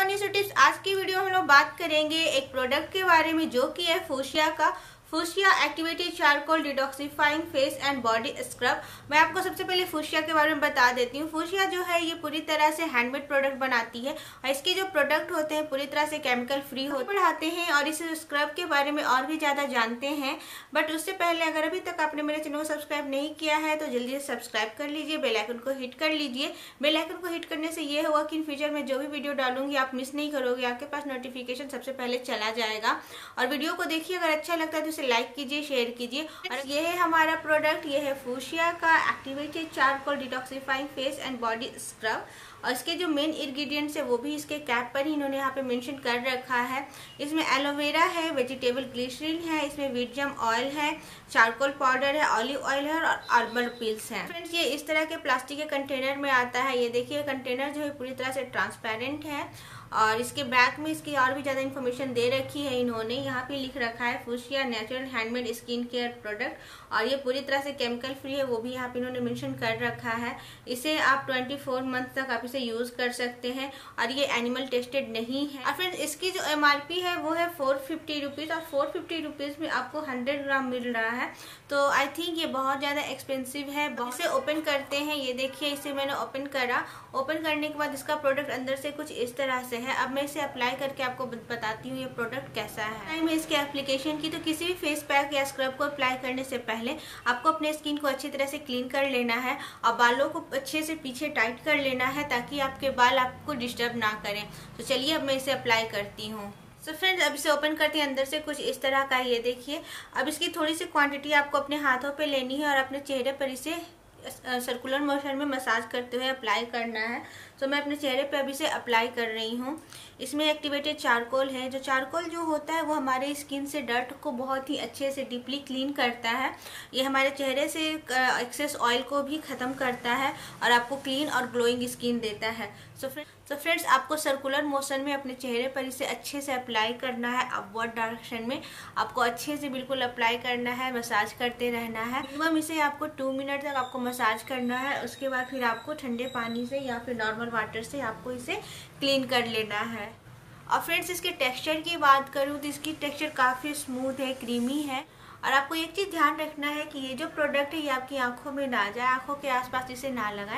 Nishu tips. आज की video में हम लोग बात करेंगे एक प्रोडक्ट के बारे में जो कि है फूशिया का Fuschia activated charcoal detoxifying face and body scrub. मैं आपको सबसे पहले फूशिया के बारे में बता देती हूँ। फूशिया जो है ये पूरी तरह से हैंडमेड प्रोडक्ट बनाती है और इसके जो प्रोडक्ट होते हैं पूरी तरह से केमिकल फ्री हो बढ़ाते हैं और इस स्क्रब के बारे में और भी ज़्यादा जानते हैं। बट उससे पहले अगर अभी तक आपने मेरे चैनल को सब्सक्राइब नहीं किया है तो जल्दी से सब्सक्राइब कर लीजिए, बेल आइकन को हिट कर लीजिए। बेल आइकन को हिट करने से ये होगा कि इन फ्यूचर में जो भी वीडियो डालूंगी आप मिस नहीं करोगे, आपके पास नोटिफिकेशन सबसे पहले चला जाएगा। और वीडियो को देखिए, अगर अच्छा लगता है तो इसे लाइक कीजिए, शेयर कीजिए। और ये है हमारा प्रोडक्ट, ये है फूशिया का activated charcoal detoxifying face and body scrub. और इसके जो मेन इंग्रेडिएंट्स है वो भी इसके कैप पर ही इन्होंने यहाँ पे मेंशन कर रखा है। इसमें एलोवेरा है, वेजिटेबल ग्लिसरीन है, इसमें व्हीट जम ऑयल है, चारकोल पाउडर है, ऑलिव ऑयल है और आर्बल पील्स हैं। फ्रेंड्स, ये इस तरह के प्लास्टिक के कंटेनर में आता है। ये देखिए कंटेनर जो है पूरी तरह से ट्रांसपेरेंट है और इसके बैक में इसकी और भी ज़्यादा इन्फॉर्मेशन दे रखी है इन्होंने। यहाँ पे लिख रखा है Fuschia natural handmade skin care product और ये पूरी तरह से केमिकल फ्री है, वो भी यहाँ पे इन्होंने मेंशन कर रखा है। इसे आप 24 मंथ तक आप इसे यूज़ कर सकते हैं और ये एनिमल टेस्टेड नहीं है। और फ्रेंड्स, इसकी जो MRP है वो है 450 रुपीज़ और 450 रुपीज़ में आपको 100 ग्राम मिल रहा है। तो आई थिंक ये बहुत ज़्यादा एक्सपेंसिव है। इसे ओपन करते हैं। ये देखिए, इसे मैंने ओपन करा। ओपन करने के बाद इसका प्रोडक्ट अंदर से कुछ इस तरह से है। अब मैं इसे अप्लाई करके आपको बताती हूँ ये प्रोडक्ट कैसा है। टाइम है इसके एप्लीकेशन की, तो किसी भी फेस पैक या स्क्रब को अप्लाई करने से पहले आपको अपने स्किन को अच्छी तरह से क्लीन कर लेना है और बालों को अच्छे से पीछे टाइट कर लेना है ताकि आपके बाल आपको डिस्टर्ब ना करें। तो चलिए अब मैं इसे अप्लाई करती हूँ। तो फ्रेंड्स, अब इसे ओपन करते हैं। अंदर से कुछ इस तरह का ये देखिए। अब इसकी थोड़ी सी क्वांटिटी आपको अपने हाथों पे लेनी है और अपने चेहरे पर इसे सर्कुलर मोशन में मसाज करते हुए अप्लाई करना है। तो मैं अपने चेहरे पे अभी से अप्लाई कर रही हूँ। इसमें एक्टिवेटेड चारकोल है। जो चारकोल जो होता है वो हमारे स्किन से डर्ट को बहुत ही अच्छे से डीपली क्लीन करता है। ये हमारे चेहरे से एक्सेस ऑयल को भी ख़त्म करता है और आपको क्लीन और ग्लोइंग स्किन देता है। तो फ्रेंड्स, आपको सर्कुलर मोशन में अपने चेहरे पर इसे अच्छे से अप्लाई करना है। अपवर्ड डायरेक्शन में आपको अच्छे से बिल्कुल अप्लाई करना है, मसाज करते रहना है। मिनिमम इसे आपको 2 मिनट तक आपको मसाज करना है। उसके बाद फिर आपको ठंडे पानी से या फिर नॉर्मल वाटर से आपको इसे क्लीन कर लेना है। और फ्रेंड्स, इसके टेक्सचर की बात करूँ तो इसकी टेक्सचर काफ़ी स्मूथ है, क्रीमी है। और आपको एक चीज़ ध्यान रखना है कि ये जो प्रोडक्ट है ये आपकी आंखों में ना जाए, आंखों के आसपास इसे ना लगाएं।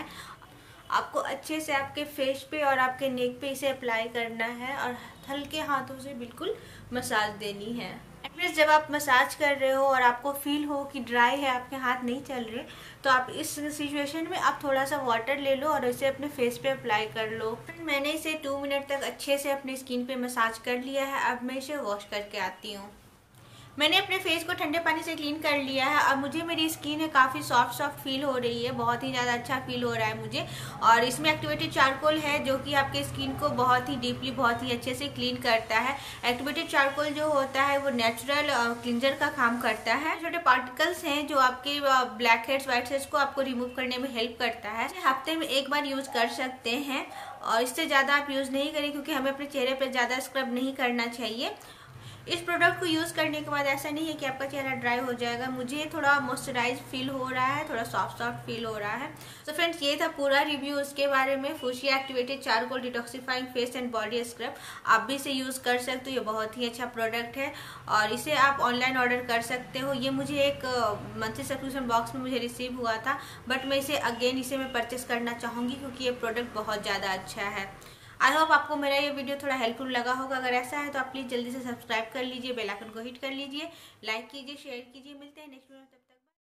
आपको अच्छे से आपके फेस पे और आपके नेक पे इसे अप्लाई करना है और हल्के हाथों से बिल्कुल मसाज देनी है। फिर जब आप मसाज कर रहे हो और आपको फील हो कि ड्राई है, आपके हाथ नहीं चल रहे, तो आप इस सिचुएशन में आप थोड़ा सा वाटर ले लो और इसे अपने फेस पे अप्लाई कर लो। फिर मैंने इसे 2 मिनट तक अच्छे से अपनी स्किन पे मसाज कर लिया है। अब मैं इसे वॉश करके आती हूँ। मैंने अपने फेस को ठंडे पानी से क्लीन कर लिया है और मुझे मेरी स्किन है काफ़ी सॉफ्ट फील हो रही है, बहुत ही ज़्यादा अच्छा फील हो रहा है मुझे। और इसमें एक्टिवेटेड चारकोल है जो कि आपके स्किन को बहुत ही डीपली, बहुत ही अच्छे से क्लीन करता है। एक्टिवेटेड चारकोल जो होता है वो नेचुरल क्लिंजर का काम करता है। छोटे पार्टिकल्स हैं जो आपके ब्लैक हेड्स, व्हाइट हेड्स को आपको रिमूव करने में हेल्प करता है। हफ्ते में 1 बार यूज़ कर सकते हैं और इससे ज़्यादा आप यूज़ नहीं करें क्योंकि हमें अपने चेहरे पर ज़्यादा स्क्रब नहीं करना चाहिए। इस प्रोडक्ट को यूज़ करने के बाद ऐसा नहीं है कि आपका चेहरा ड्राई हो जाएगा। मुझे थोड़ा मॉइस्चराइज फील हो रहा है, थोड़ा सॉफ्ट फील हो रहा है। तो फ्रेंड्स, ये था पूरा रिव्यू उसके बारे में। Fuschia activated charcoal detoxifying face and body scrub, आप भी इसे यूज़ कर सकते हो। ये बहुत ही अच्छा प्रोडक्ट है और इसे आप ऑनलाइन ऑर्डर कर सकते हो। ये मुझे एक मंथली सब्सक्रिप्शन बॉक्स में मुझे रिसीव हुआ था, बट मैं इसे मैं परचेस करना चाहूँगी क्योंकि ये प्रोडक्ट बहुत ज़्यादा अच्छा है। आई होप आपको मेरा ये वीडियो थोड़ा हेल्पफुल लगा होगा। अगर ऐसा है तो आप प्लीज़ जल्दी से सब्सक्राइब कर लीजिए, बेल आइकन को हिट कर लीजिए, लाइक कीजिए, शेयर कीजिए। मिलते हैं नेक्स्ट वीडियो में।